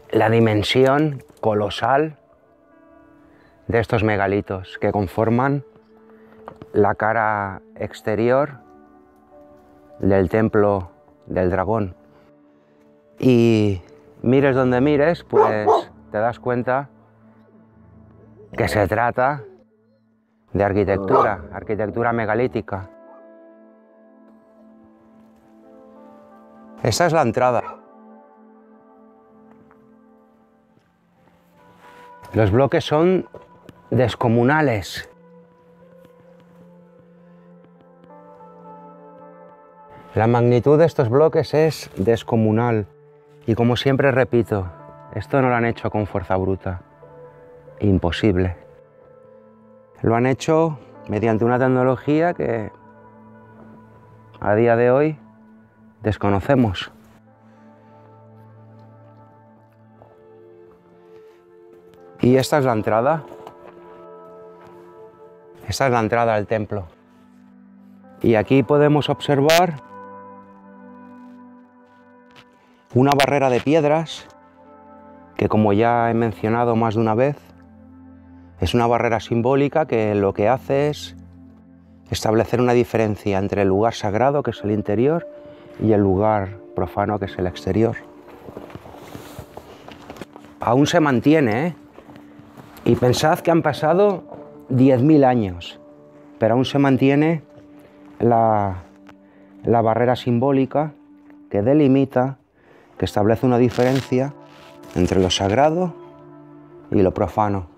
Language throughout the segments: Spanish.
la dimensión colosal de estos megalitos que conforman la cara exterior del templo del dragón. Y mires donde mires, pues te das cuenta que se trata de arquitectura megalítica. Esta es la entrada. Los bloques son descomunales. La magnitud de estos bloques es descomunal. Y como siempre repito, esto no lo han hecho con fuerza bruta. Imposible. Lo han hecho mediante una tecnología que a día de hoy desconocemos. Y esta es la entrada. Esta es la entrada al templo. Y aquí podemos observar una barrera de piedras que, como ya he mencionado más de una vez, es una barrera simbólica que lo que hace es establecer una diferencia entre el lugar sagrado, que es el interior, y el lugar profano, que es el exterior. Aún se mantiene, ¿eh? Y pensad que han pasado 10.000 años, pero aún se mantiene la barrera simbólica que delimita, que establece una diferencia entre lo sagrado y lo profano.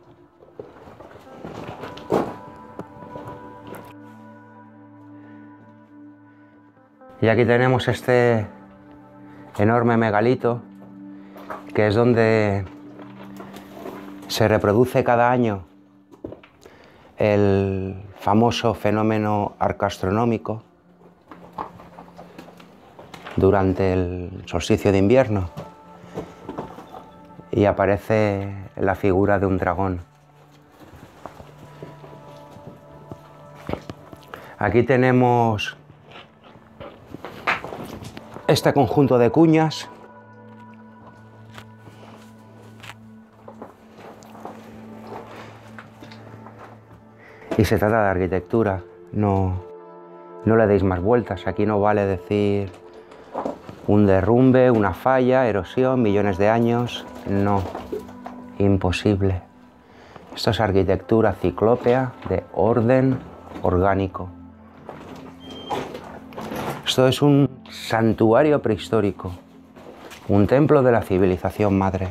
Y aquí tenemos este enorme megalito, que es donde se reproduce cada año el famoso fenómeno arcoastronómico durante el solsticio de invierno, y aparece la figura de un dragón. Aquí tenemos este conjunto de cuñas y se trata de arquitectura. No le deis más vueltas. Aquí no vale decir un derrumbe, una falla, erosión, millones de años. No, imposible. Esto es arquitectura ciclópea de orden orgánico. Esto es un santuario prehistórico, un templo de la civilización madre.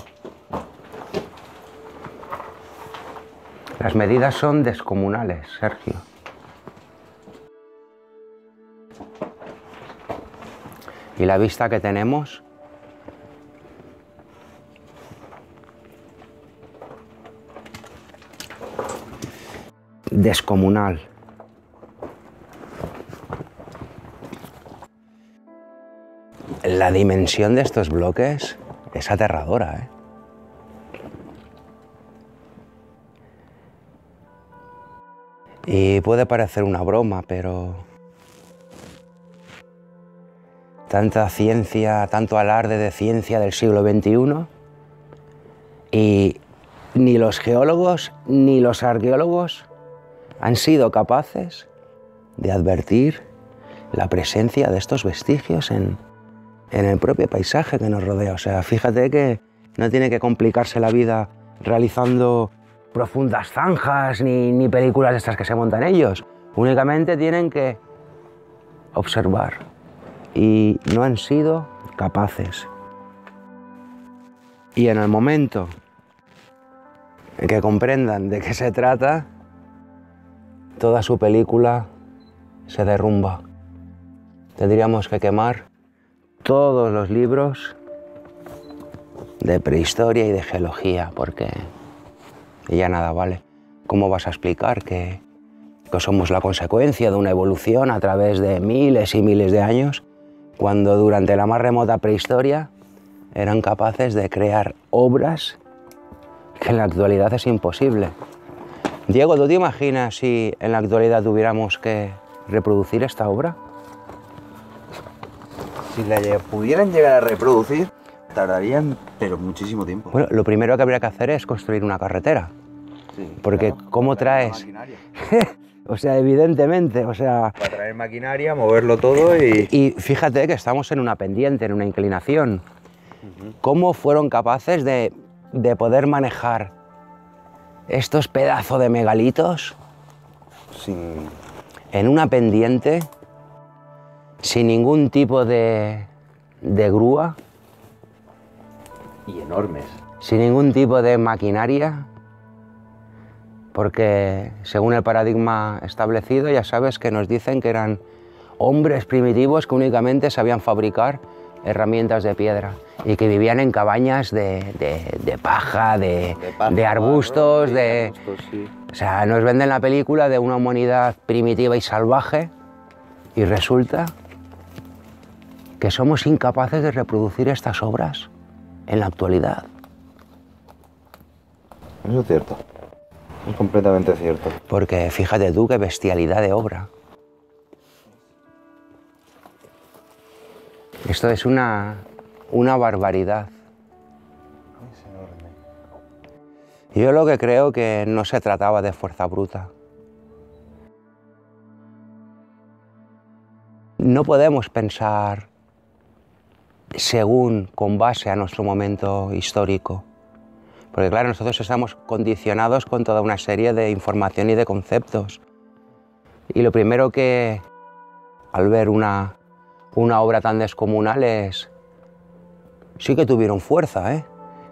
Las medidas son descomunales, Sergio. Y la vista que tenemos descomunal. La dimensión de estos bloques es aterradora, ¿eh? Y puede parecer una broma, pero tanta ciencia, tanto alarde de ciencia del siglo XXI, y ni los geólogos ni los arqueólogos han sido capaces de advertir la presencia de estos vestigios en el propio paisaje que nos rodea. O sea, fíjate que no tiene que complicarse la vida realizando profundas zanjas ni películas de estas que se montan ellos. Únicamente tienen que observar, y no han sido capaces. Y en el momento en que comprendan de qué se trata, toda su película se derrumba. Tendríamos que quemar todos los libros de prehistoria y de geología, porque ya nada vale. ¿Cómo vas a explicar que somos la consecuencia de una evolución a través de miles y miles de años, cuando durante la más remota prehistoria eran capaces de crear obras que en la actualidad es imposible? Diego, ¿tú te imaginas si en la actualidad tuviéramos que reproducir esta obra? Si la pudieran llegar a reproducir, tardarían, pero muchísimo tiempo. Bueno, lo primero que habría que hacer es construir una carretera. Sí, Porque claro, ¿cómo para traer traes? maquinaria. O sea, evidentemente, o sea... Para traer maquinaria, moverlo todo y... Y fíjate que estamos en una pendiente, en una inclinación. ¿Cómo fueron capaces de poder manejar estos pedazos de megalitos Sin... en una pendiente sin ningún tipo de grúa, Y enormes. sin ningún tipo de maquinaria? Porque según el paradigma establecido, ya sabes que nos dicen que eran hombres primitivos que únicamente sabían fabricar herramientas de piedra y que vivían en cabañas de paja, de arbustos, sí. O sea, nos venden la película de una humanidad primitiva y salvaje y resulta que somos incapaces de reproducir estas obras en la actualidad. Eso es cierto. Es completamente cierto. Porque fíjate tú qué bestialidad de obra. Esto es una barbaridad. Es enorme. Yo lo que creo que no se trataba de fuerza bruta. No podemos pensar según, con base a nuestro momento histórico. Porque claro, nosotros estamos condicionados con toda una serie de información y de conceptos. Y lo primero que, al ver una obra tan descomunal es... Sí que tuvieron fuerza, ¿eh?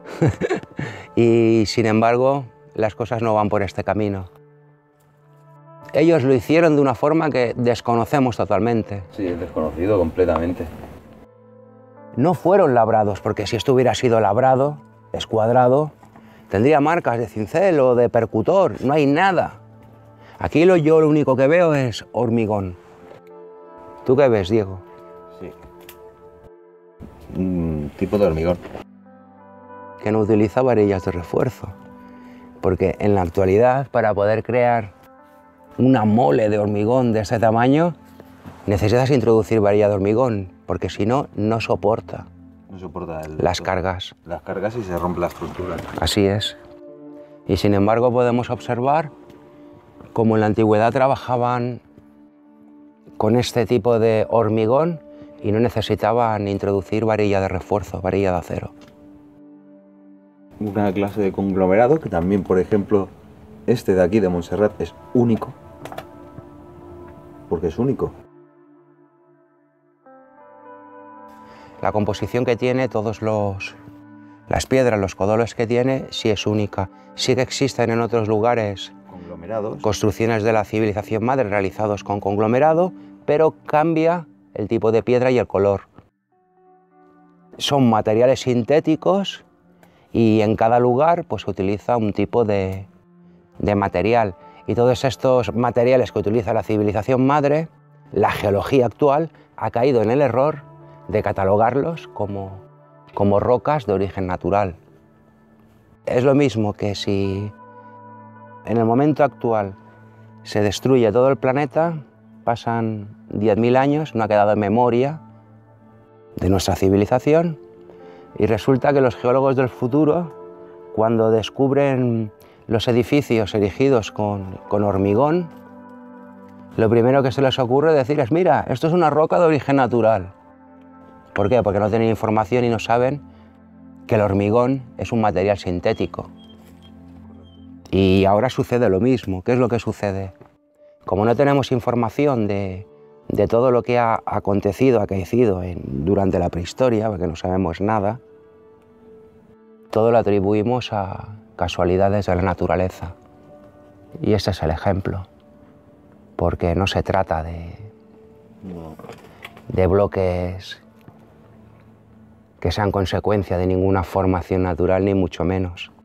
Y sin embargo, las cosas no van por este camino. Ellos lo hicieron de una forma que desconocemos totalmente. Sí, es desconocido completamente. No fueron labrados, porque si esto hubiera sido labrado, escuadrado, tendría marcas de cincel o de percutor, no hay nada. Aquí yo lo único que veo es hormigón. ¿Tú qué ves, Diego? Sí. Un tipo de hormigón. Que no utiliza varillas de refuerzo. Porque en la actualidad, para poder crear una mole de hormigón de este tamaño, necesitas introducir varilla de hormigón, porque si no, no soporta No soporta las cargas. Las cargas y se rompe la estructura. Así es. Y sin embargo podemos observar cómo en la antigüedad trabajaban con este tipo de hormigón y no necesitaban introducir varilla de refuerzo, varilla de acero. Una clase de conglomerado que también, por ejemplo, este de aquí de Montserrat es único. Porque es único. La composición que tiene, las piedras, los codoles que tiene, sí es única. Sí que existen en otros lugares Conglomerados. construcciones de la civilización madre realizados con conglomerado, pero cambia el tipo de piedra y el color. Son materiales sintéticos y en cada lugar pues, se utiliza un tipo de material. Y todos estos materiales que utiliza la civilización madre, la geología actual ha caído en el error de catalogarlos como rocas de origen natural. Es lo mismo que si en el momento actual se destruye todo el planeta, pasan 10.000 años, no ha quedado memoria de nuestra civilización, y resulta que los geólogos del futuro, cuando descubren los edificios erigidos con hormigón, lo primero que se les ocurre decir es, mira, esto es una roca de origen natural. ¿Por qué? Porque no tienen información y no saben que el hormigón es un material sintético. Y ahora sucede lo mismo. ¿Qué es lo que sucede? Como no tenemos información de todo lo que ha acaecido durante la prehistoria, porque no sabemos nada, todo lo atribuimos a casualidades de la naturaleza. Y ese es el ejemplo. Porque no se trata de bloques que sean consecuencia de ninguna formación natural, ni mucho menos.